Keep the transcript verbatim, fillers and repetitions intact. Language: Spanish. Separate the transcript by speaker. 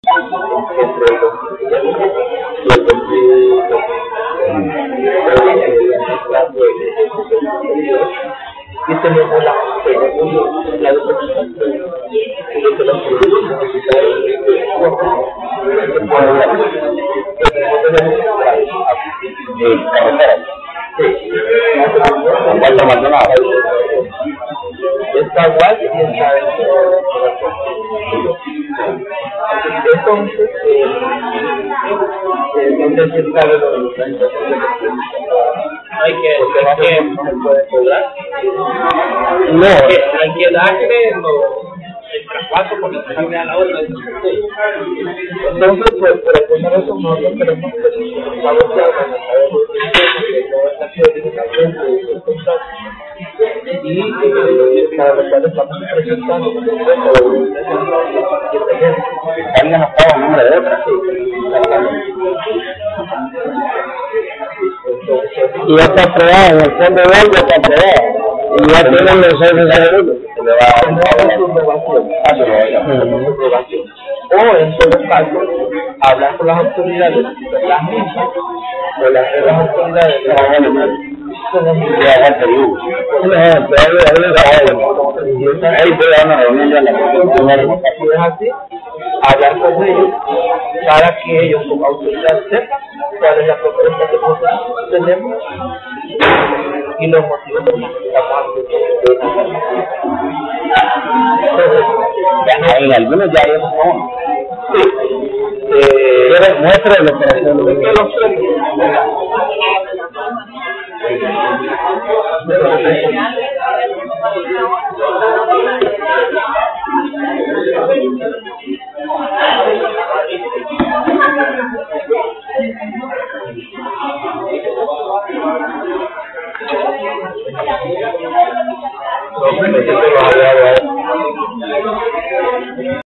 Speaker 1: entre el dos mil diez y el dos mil doce. Y tenemos la la determinación de los productos necesarios de está igual y está entonces entonces se sabe lo de los años hay que hay que no se puede cobrar no hay que darle los el traspaso por la sangre a la otra entonces pues para poner eso nosotros tenemos que saber que y para lo cual estamos presentando alguien nos paga el nombre de otra y ya está aprobado en el fondo de algo está aprobado y ya tienen los seis de salud o en todo caso hablar con las autoridades las mismas o las de las autoridades de la hablar con ellos para que ellos como autoridad sepan cuál es la propuesta que nosotros tenemos y los motivos por los que estamos haciendo. En algunos ya hay razón. Sí. Eh, muestra la operación.